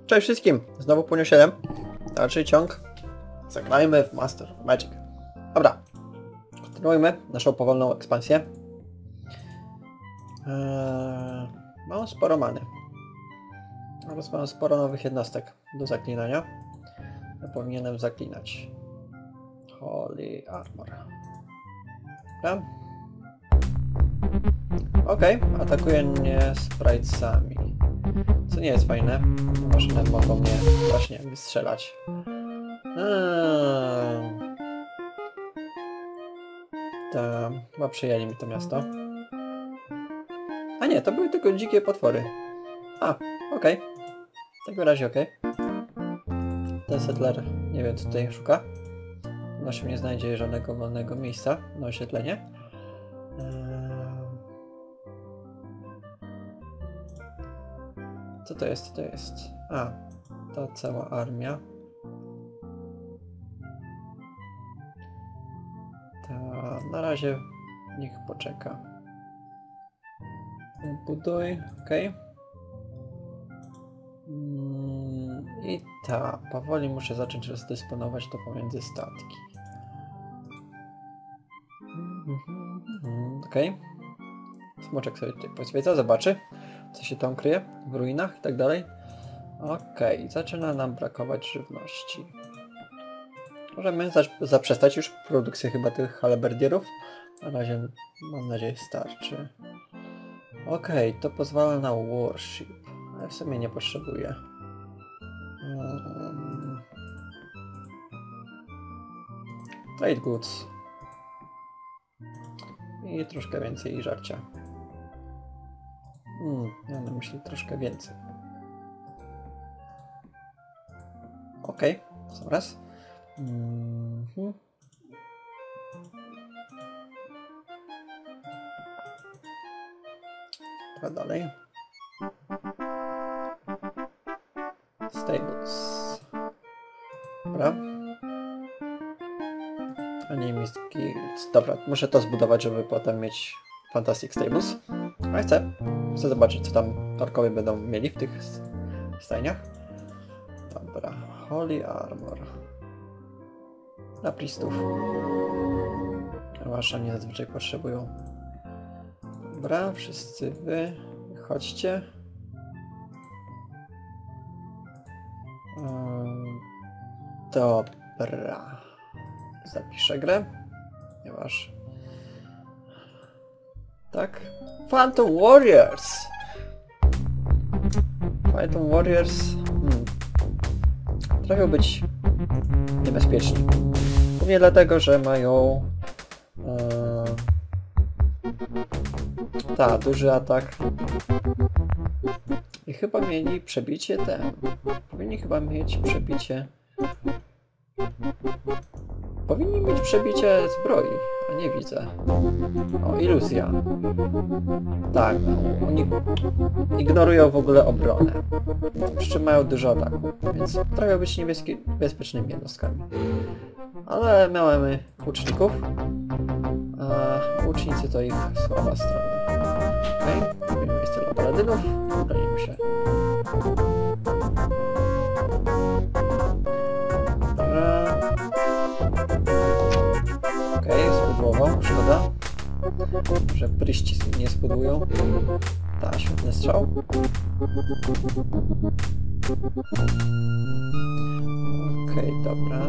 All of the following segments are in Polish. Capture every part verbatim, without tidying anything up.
Cześć wszystkim! Znowu Punio siedem. Dalszy ciąg. Zagrajmy w Master of Magic. Dobra. Kontynuujmy naszą powolną ekspansję. Eee, mam sporo many. Oraz mam sporo nowych jednostek do zaklinania. Ja powinienem zaklinać. Holy Armor. Dobra. Okej, okay. Atakuje mnie spritesami. Co nie jest fajne. Maszyny mogą mnie właśnie wystrzelać. Eee. Ta, chyba przejęli mi to miasto. A nie, to były tylko dzikie potwory. A, okej. Okay. W takim razie okej. Okay. Ten settler nie wiem co tutaj szuka. Znaczy nie znajdzie żadnego wolnego miejsca na oświetlenie. Eee. Co to jest? Co to jest? A, ta cała armia. Ta, na razie niech poczeka. Buduj, ok. Mm, I ta, powoli muszę zacząć rozdysponować to pomiędzy statki. Mm, ok. Smoczek sobie tutaj pozwiedza, zobaczy, co się tam kryje w ruinach i tak dalej. Okej, okay, zaczyna nam brakować żywności. Możemy zaprzestać już produkcję chyba tych halberdierów. Na razie mam nadzieję starczy. Okej, okay, to pozwala na warship, ale w sumie nie potrzebuję. Um, trade goods. I troszkę więcej żarcia. Hmm, mam na myśli troszkę więcej. Okej, okay, zaraz. Mm-hmm. A dalej. Stables. Dobra. A nie mi skills. Dobra, muszę to zbudować, żeby potem mieć Fantastic Stables. A chcę. Chcę zobaczyć, co tam orkowie będą mieli w tych stajniach. Dobra. Holy Armor. Dla priestów. Wasza nie zazwyczaj potrzebują. Dobra, wszyscy wy chodźcie. Um, dobra. Zapiszę grę. Ponieważ... Tak. Phantom Warriors! Phantom Warriors... Hmm. Trochę być niebezpieczni. Głównie dlatego, że mają... Yy, ta, duży atak. I chyba mieli przebicie ten. Powinni chyba mieć przebicie... Powinni mieć przebicie zbroi, a nie widzę. O, iluzja. Tak, no, oni ignorują w ogóle obronę. Jeszcze mają dużo ataku, więc trochę być niebieski, bezpiecznymi jednostkami. Ale mamy łuczników. A łucznicy to ich słaba strona. Okej, okay. Robimy miejsce dla paladynów. Bronimy się. Dobra. Okej, okay, spudłował, szkoda. Że pryści nie spudłują. Ta, świetny strzał. Okej, okay, dobra.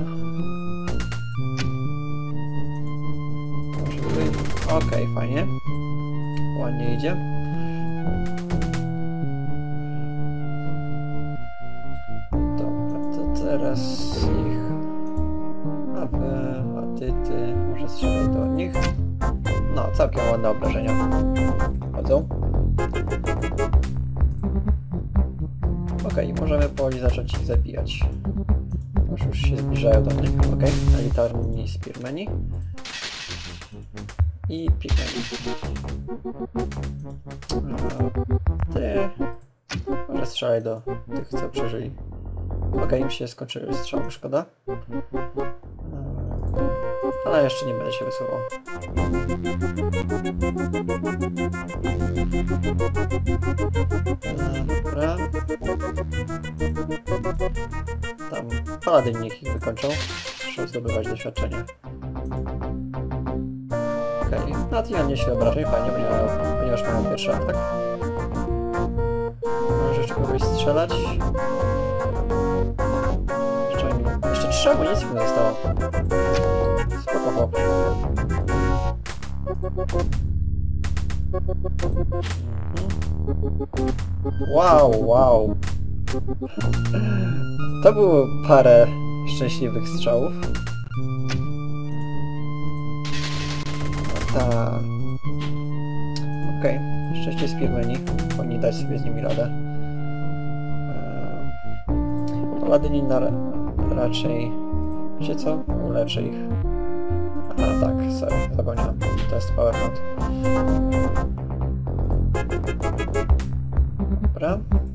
Okej, okay, fajnie. Ładnie idzie. Dobra, to teraz ich... A wy, a ty, ty, może strzelaj do nich. No, całkiem ładne obrażenia. Chodzą. Okej, okay, możemy powoli zacząć ich zabijać. Już, już się zbliżają do mnie. Okej, okay. Elitarni spearmeni. I pigmeni. Ty... Może strzelaj do tych, co przeżyli. Okej, okay, im się skończyły strzały, szkoda. Ale jeszcze nie będę się wysuwał. Dobra. paladyn niech ich wykończą. Muszą zdobywać doświadczenie. Okej, okay. No to ja nieźle obrażeń, fajnie, ponieważ mają pierwszy atak. Możesz jeszcze kogoś strzelać. Jeszcze, jeszcze trzy amunicji mi zostało. Spoko chłop. Wow, wow. To było parę szczęśliwych strzałów. Ta. Okej, okay. Szczęście z Pirmeni. Powinni dać sobie z nimi radę. Paladyni na raczej... Wiecie co? Uleczę ich. A tak, sorry, zapomniałem. To jest Power Mode. Dobra.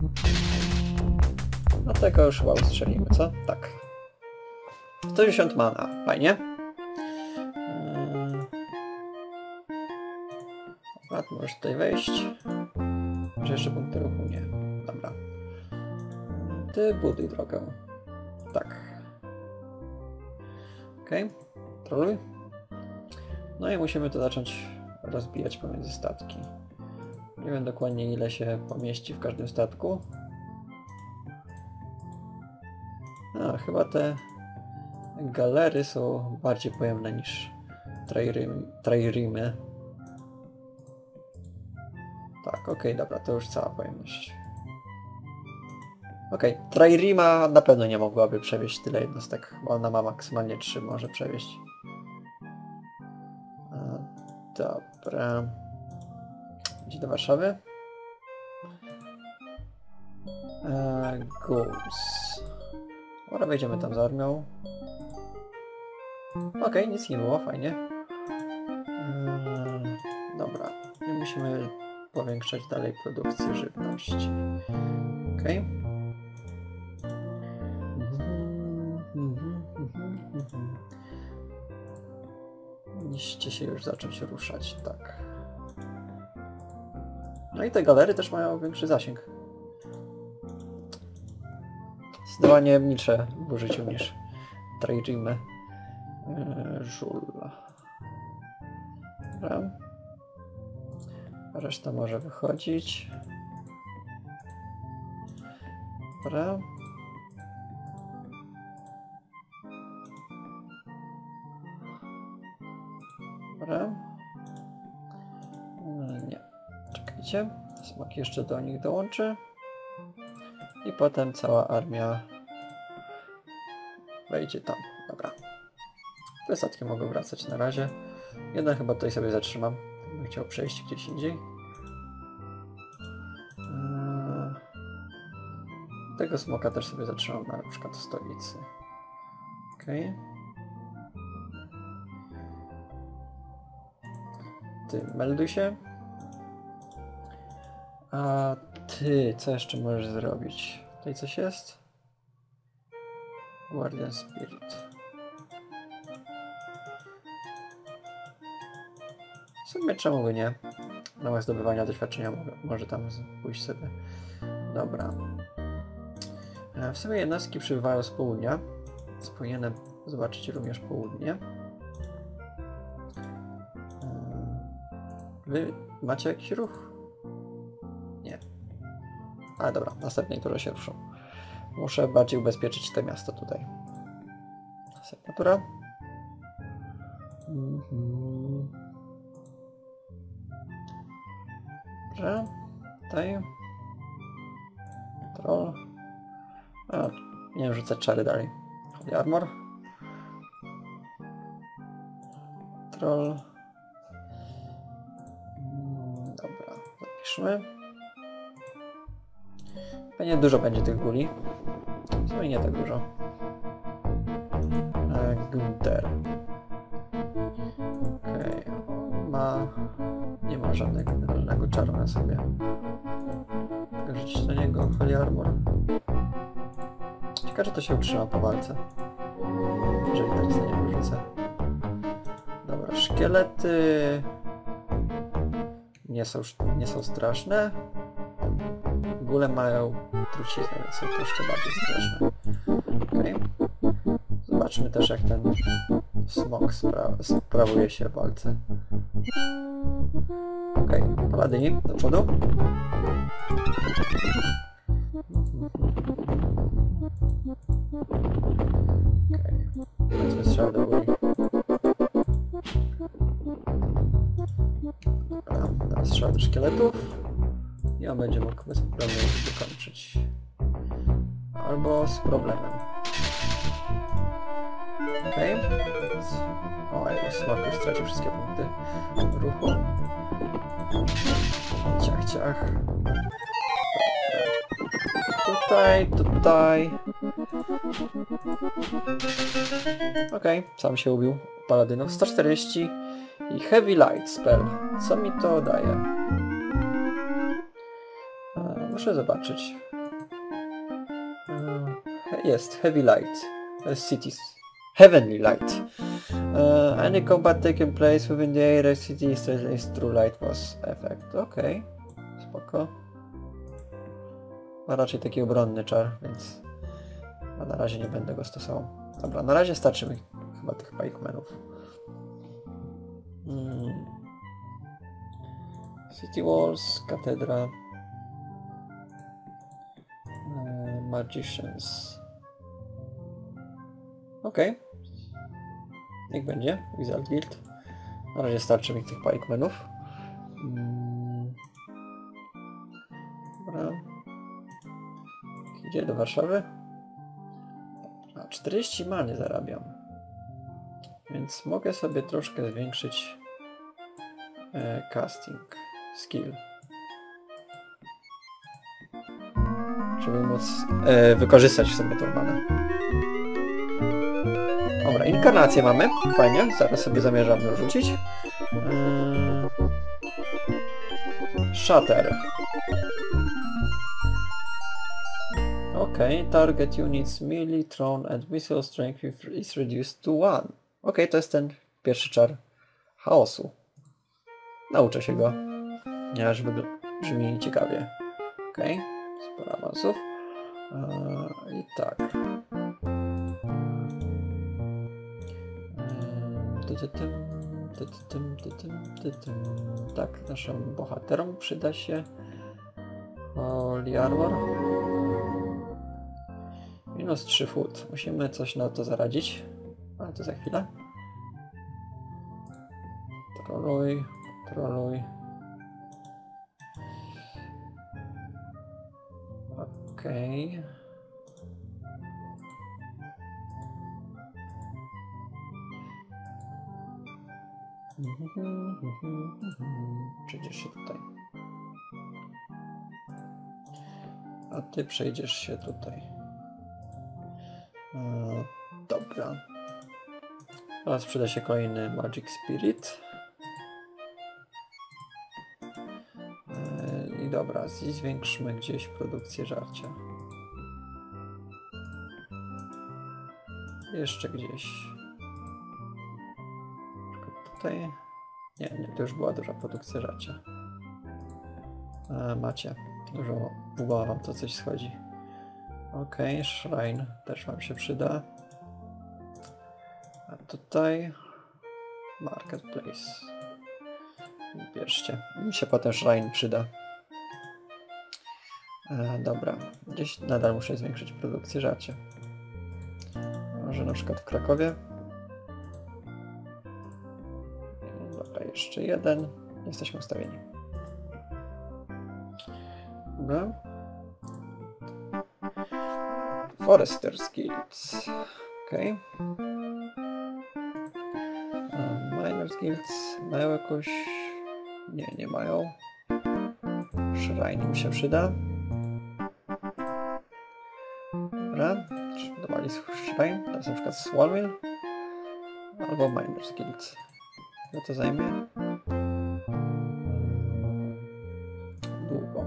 No tego już wow strzelimy, co? Tak. sto dziesięć mana, fajnie. Dobra, możesz tutaj wejść. Może jeszcze punkty ruchu? Nie. Dobra. Ty buduj drogę. Tak. Okej. Okay. Troluj. No i musimy to zacząć rozbijać pomiędzy statki. Nie wiem dokładnie ile się pomieści w każdym statku. A, chyba te galery są bardziej pojemne niż tririmy. Tak, okej, okay, dobra, to już cała pojemność. Okej, okay, tririma na pewno nie mogłaby przewieźć tyle jednostek, bo ona ma maksymalnie trzy, może przewieźć. A, dobra. Idzie do Warszawy. Eee, Goose. Dobra, wejdziemy tam z armią. Okej, okay, nic nie było, fajnie. Eee, dobra, i musimy powiększać dalej produkcję żywności. Okej. Okay. Powinniście się już zacząć ruszać, tak. No i te galery też mają większy zasięg. Zdecydowanie mniejsze w użyciu niż tririmy. Eee, Żula. Dobra. Reszta może wychodzić. Dobra. Dobra. Nie. Czekajcie. Smak jeszcze do nich dołączy. I potem cała armia wejdzie tam. Dobra. Te statki mogą wracać na razie. Jeden chyba tutaj sobie zatrzymam. Bym chciał przejść gdzieś indziej. Tego smoka też sobie zatrzymam na przykład w stolicy. Okej. Okay. Ty, melduj się. A ty, co jeszcze możesz zrobić? Tutaj coś jest? Guardian Spirit. W sumie czemu by nie? W ramach zdobywania doświadczenia może tam pójść sobie. Dobra. W sumie jednostki przybywają z południa. Powinienem zobaczyć również południe. Wy macie jakiś ruch? Nie. Ale dobra, następnej turze się ruszą. Muszę bardziej ubezpieczyć te miasta tutaj. Następna tura. Mhm. Dobrze. Tutaj. Troll. A, nie wiem, rzucę czary dalej. Holy Armor. Troll. Dobra, zapiszmy. Pewnie dużo będzie tych guli. W sumie nie tak dużo. E, Gunther. Okej. Okay. Ma... Nie ma żadnego generalnego czaru na sobie. Tylko rzucić na niego Holy Armor. Ciekawe, czy to się utrzyma po walce. Jeżeli tak na niego rzucę. Dobra, szkielety... Nie są, nie są straszne. Góle mają truciznę, więc są troszkę bardziej straszne. Okay. zobaczmy też, jak ten smok spra sprawuje się w walce. Okej, okay. Paladyni do przodu. Okej, okay. Strzał do góry. Dobra, teraz strzał do szkieletów. I on będzie mógł bez problemu wykończyć. Albo z problemem. Okej. Okay. O, jak smok już stracił wszystkie punkty ruchu. Ciach, ciach. Tutaj, tutaj. Okej, okay. Sam się ubił. Paladynów sto czterdzieści i Heavy Light Spell. Co mi to daje? E, muszę zobaczyć. E, jest Heavy Light. Cities. Heavenly Light. Uh, any combat taking place within the area city is true light was effect. Okej. Okay. Spoko. Ma raczej taki obronny czar, więc a na razie nie będę go stosował. Dobra, na razie starczy mi chyba tych pikemenów. Hmm. City Walls, Katedra. Uh, Magicians. Okej. Okay. Niech będzie. Wizard Guild. Na razie starczy mi tych pikemenów. Hmm. Dobra. Idzie do Warszawy. A czterdzieści many zarabiam. Więc mogę sobie troszkę zwiększyć e, casting skill. Żeby móc e, wykorzystać sobie tą manę. Dobra, inkarnację mamy. Fajnie. Zaraz sobie zamierzam ją rzucić. Yy... Shatter. Okej, okay. Target units melee, thrown and missile strength is reduced to one. Okej, okay, to jest ten pierwszy czar chaosu. Nauczę się go. Aż brzmi ciekawie. Okej, okay. Sporo awansów. Yy, I tak. Tak, naszym bohaterom przyda się Holy Armor. Minus trzy foot. Musimy coś na to zaradzić. Ale to za chwilę. Troluj, troluj. Okej. Okay. Przejdziesz się tutaj. A ty przejdziesz się tutaj. E, dobra. Teraz przyda się kolejny Magic Spirit. E, I dobra, i zwiększmy gdzieś produkcję żarcia. Jeszcze gdzieś. Tutaj. Nie, nie, to już była duża produkcja żarcia. E, macie. Dużo, długo wam to coś schodzi. Okej, okay, Shrine też wam się przyda. A tutaj Marketplace. Bierzcie. Mi się potem Shrine przyda. E, dobra. Gdzieś nadal muszę zwiększyć produkcję żarcia. Może na przykład w Krakowie. Dobra, jeszcze jeden. Jesteśmy ustawieni. Dobra. Foresters Guilds. Okej. Okay. Miners Guilds mają jakoś... Nie, nie mają. Shrine mi się przyda. Dobra. Dodawali Shrine. Teraz na przykład Swallmill. Albo Miners Guilds. No to zajmie. Długo.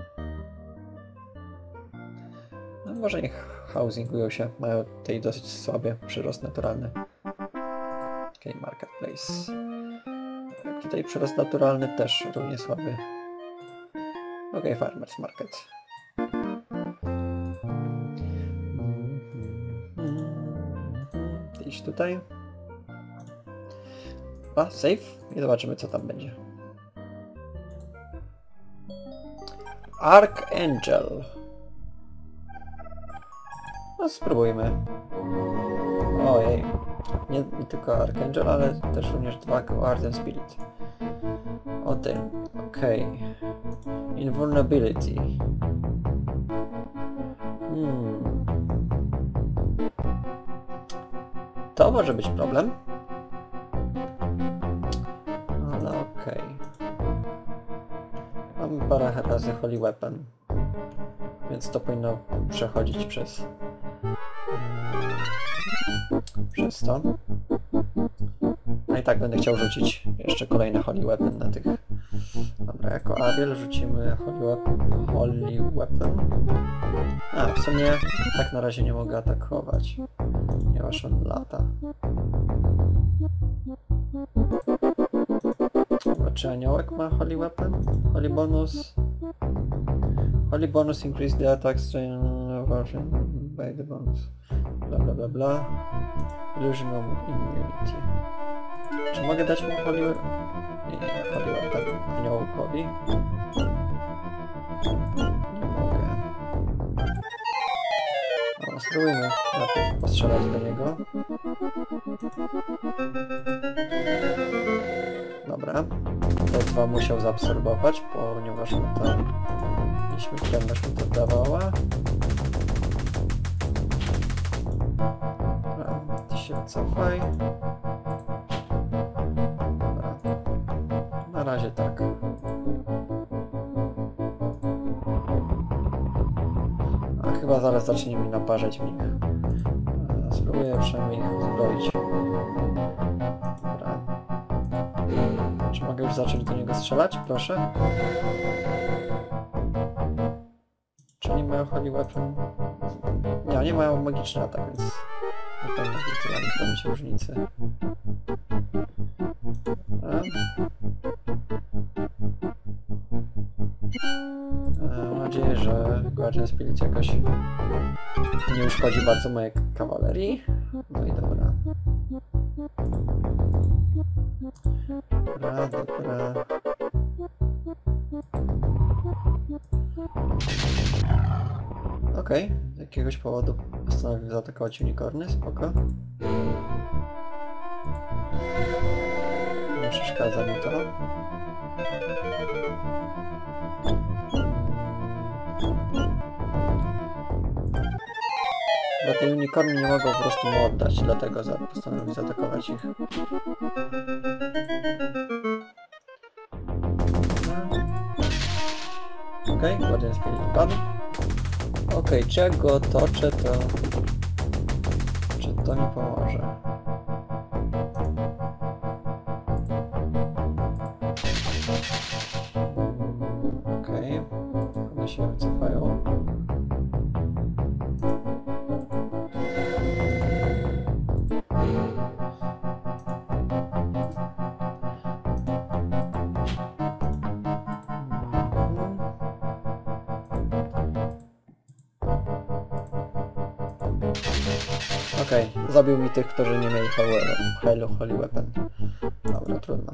No może niech housingują się. Mają tutaj dosyć słaby przyrost naturalny. Okej, okay, Marketplace. Jak tutaj przyrost naturalny też równie słaby. Okej, okay, Farmers Market. iść tutaj. A, save i zobaczymy co tam będzie. Archangel. No spróbujmy. Ojej. Nie, nie tylko Archangel, ale też również dwa Guardian Spirit. O tym. Okej. Okay. Invulnerability. Hmm. To może być problem. Ale okej. Okay. Mamy parę razy Holy Weapon. Więc to powinno przechodzić przez... przez to. No i tak będę chciał rzucić jeszcze kolejne Holy Weapon na tych. Dobra, jako Ariel rzucimy Holy Weapon. Holy Weapon. A, w sumie tak na razie nie mogę atakować, ponieważ on lata. Dobra, czy aniołek ma Holy Weapon? Holy Bonus? Holy Bonus increase the attack strength version by the bonus. Bla bla bla bla. Illusion of immunity. Czy mogę dać mu Holy Weapon? Nie, nie, Holy Weapon aniołkowi. Nie mogę. No, spróbujmy najpierw postrzelać do niego. Dobra. Te dwa musiał zaabsorbować, ponieważ mu ta nieśmiertelność mu to dawała. Dobra, ty się cofaj. Dobra. Na razie tak. A chyba zaraz zacznie mi naparzać w nich. Spróbuję przynajmniej ich uzbroić. Dobra. Czy mogę już zacząć do niego strzelać? Proszę. Czy nie mają Holy Weapon? Nie, nie mają magiczny atak, więc na pewno tyle nie robić różnicy. Dobra. Mam nadzieję, że Guardian Spirit jakoś nie uszkodzi bardzo mojej kawalerii. No i dobra. Dobra, dobra. Okej, okay. Z jakiegoś powodu postanowił zaatakować unicorny, spoko. Nie przeszkadza mi to. Bo te unicorny nie mogą po prostu mu oddać, dlatego postanowił zaatakować ich. Okej, okay, Guardian Spirit padł. Okej, okay, czy jak go otoczę, to... czy to mi pomoże? Okej, okay. One się wycofają. Okej, okay, zabił mi tych, którzy nie mieli Holy, Holy Weapon. Dobra, trudno.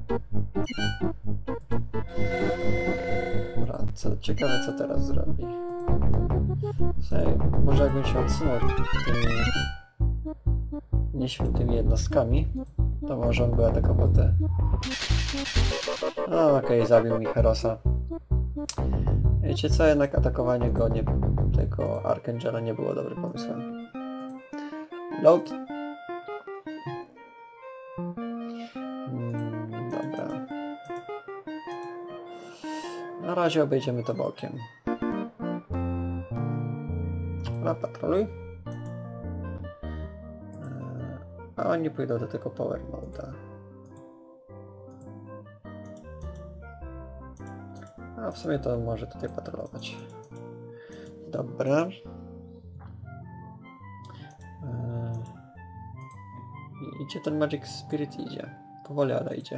Dobra, co, ciekawe co teraz zrobi. Sobie, może jakbym się odsunął tymi nieświętymi jednostkami, to może on by atakował te... No okej, okay, zabił mi Herosa. Wiecie co, jednak atakowanie go nie... tego Archangela nie było dobrym pomysłem. Load. Hmm, dobra. Na razie obejdziemy to bokiem. Dobra, patroluj. A oni pójdą do tego power mode'a. A w sumie to może tutaj patrolować. Dobra. Idzie ten Magic Spirit, idzie. Powoli, ale idzie.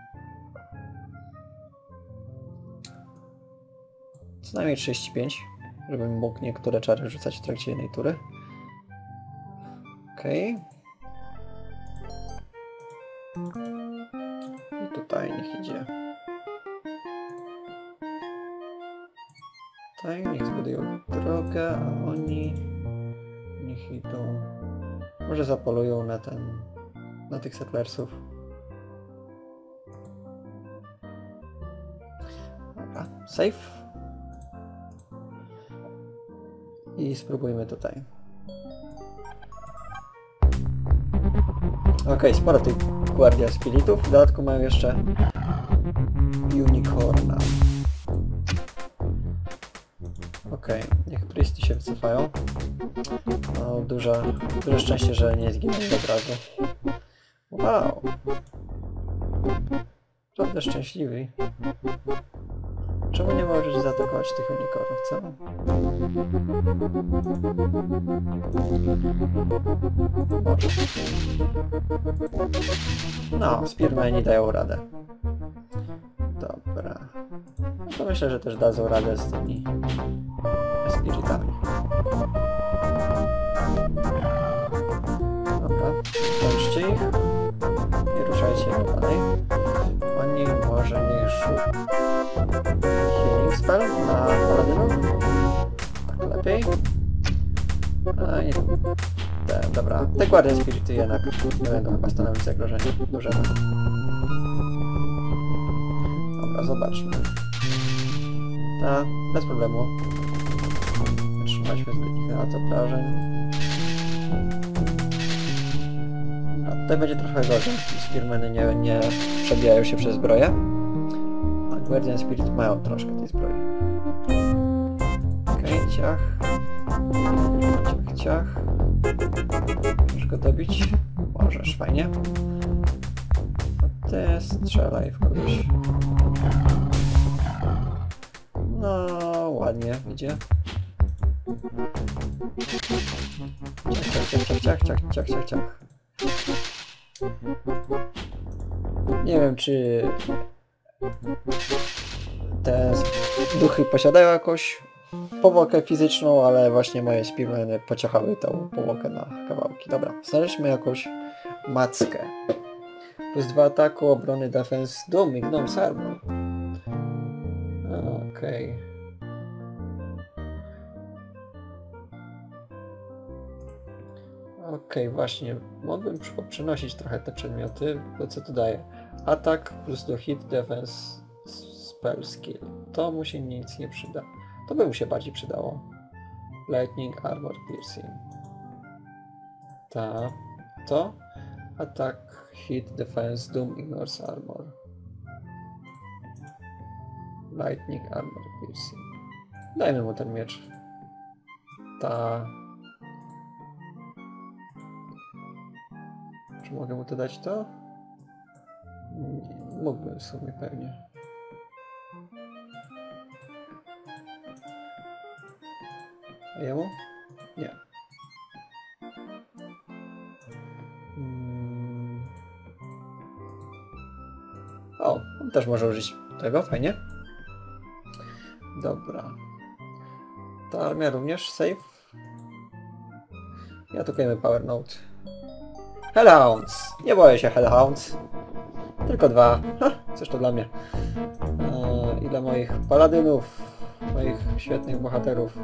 Co najmniej trzydzieści pięć, żebym mógł niektóre czary rzucać w trakcie jednej tury. Okej. Okay. I tutaj niech idzie. Tutaj niech zbudują drogę, a oni niech idą. Może zapolują na ten, na tych settlersów. Dobra, save. I spróbujmy tutaj. Okej, okay, sporo tych Guardia Spiritów. W dodatku mają jeszcze Unicorna. Okej, okay, niech Priesty się wycofają. No, duże, duże szczęście, że nie zginęli od razu. Wow! Naprawdę szczęśliwi. Czemu nie możesz zaatakować tych unicornów, co? Może. No, Spearmani dają radę. Dobra. No to myślę, że też dadzą radę z tymi spiritami. Dobra, kończcie ich i ruszajcie dalej. Oni może nie szukać. Healing spell na paladynów. Tak lepiej. A, i te, dobra, te Guardia Spirity jednak nie będą chyba stanowić zagrożenia dużego. Dobra, zobaczmy. Ta, bez problemu. Wytrzymaliśmy zbytnich na to obrażeń. No, tutaj będzie trochę gorzej. Spearmany nie, nie przebijają się przez zbroję. A Guardian Spirit mają troszkę tej zbroi. Okej, okay, ciach. Ciach, ciach. Możesz go dobić? Możesz, fajnie. A ty strzelaj w kogoś. No, ładnie, idzie. Ciach, ciach, ciach, ciach, ciach, ciach, ciach, ciach. Nie wiem, czy te duchy posiadają jakąś powłokę fizyczną, ale właśnie moje Spearmany pociechały tą powłokę na kawałki. Dobra, znaleźliśmy jakąś mackę. Plus dwa ataku, obrony, defense, doom, ignores armor. Okej. Okay. Okej, okay, właśnie. Mógłbym przenosić trochę te przedmioty, bo co to daje? Atak plus do hit, defense, spell skill. To mu się nic nie przyda. To by mu się bardziej przydało. Lightning, armor, piercing. Ta. To. Atak, hit, defense, doom, ignores armor. Lightning, armor, piercing. Dajmy mu ten miecz. Ta. Czy mogę mu to dać to? Nie, mógłbym w sumie pewnie. A jemu? Nie. Hmm. O, on też może użyć tego, fajnie. Dobra. Ta armia również, save. I atakujemy Power Node. Hellhounds! Nie boję się Hellhounds. Tylko dwa. Ha, coś to dla mnie. Eee, I dla moich paladynów. Moich świetnych bohaterów.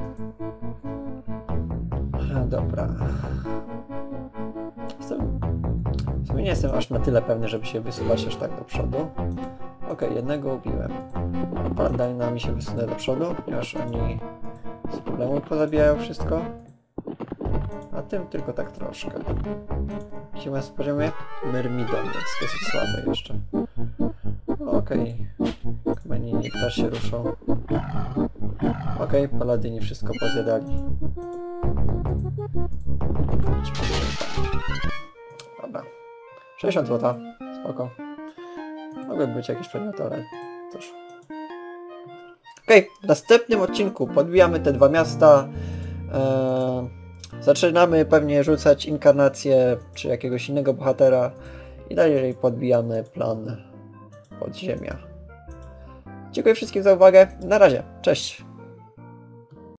E, dobra. Jestem... W sumie nie jestem aż na tyle pewny, żeby się wysuwać aż tak do przodu. Okej, okay, jednego ubiłem. Paladynami się wysunę do przodu, ponieważ oni z problemu pozabijają wszystko. A tym tylko tak troszkę. Jaki ma z poziomie? Myrmidon, więc dosyć słabe jeszcze. Okej. Okay. Kamenini też się ruszą. Okej, okay, paladyni wszystko pozjadali. Dobra. sześćdziesiąt złota. Spoko. Mogły być jakieś przedmioty, ale cóż. Okej, okay, w następnym odcinku podbijamy te dwa miasta. Eee, zaczynamy pewnie rzucać inkarnację czy jakiegoś innego bohatera i dalej podbijamy plan podziemia. Dziękuję wszystkim za uwagę. Na razie. Cześć.